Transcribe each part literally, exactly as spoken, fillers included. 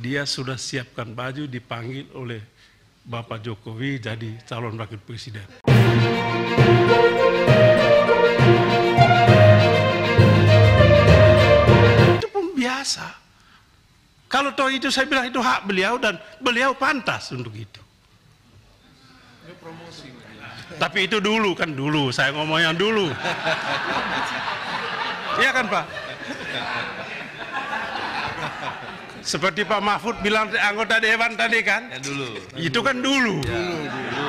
dia sudah siapkan baju dipanggil oleh Bapak Jokowi jadi calon wakil presiden. Itu pun biasa. Kalau toh itu saya bilang itu hak beliau dan beliau pantas untuk itu. Tapi itu dulu kan dulu, saya ngomong yang dulu. Iya kan Pak? Seperti Pak Mahfud bilang anggota dewan tadi kan? Ya dulu. Itu kan dulu. Ya, dulu.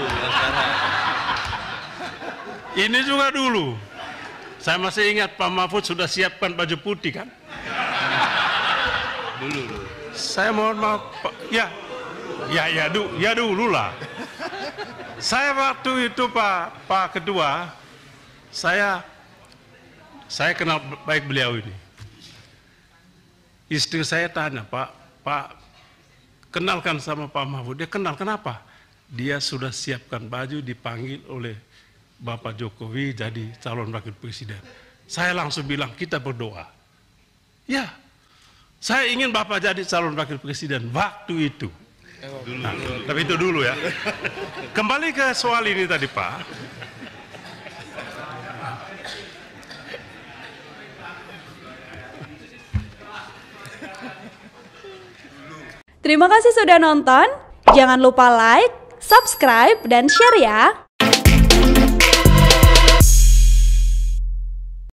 Ini juga dulu. Saya masih ingat Pak Mahfud sudah siapkan baju putih kan? Dulu. dulu. Saya mohon maaf Pak. Ya, ya, ya, du, ya dulu lah. Saya waktu itu Pak Pak Ketua, saya saya kenal baik beliau ini. Istri saya tanya, Pak, Pak, kenalkan sama Pak Mahfud. Dia kenal, kenapa? Dia sudah siapkan baju dipanggil oleh Bapak Jokowi jadi calon wakil presiden. Saya langsung bilang, kita berdoa. Ya, saya ingin Bapak jadi calon wakil presiden waktu itu. Dulu, Nah, dulu. tapi itu dulu ya. Kembali ke soal ini tadi, Pak. Terima kasih sudah nonton. Jangan lupa like, subscribe, dan share ya.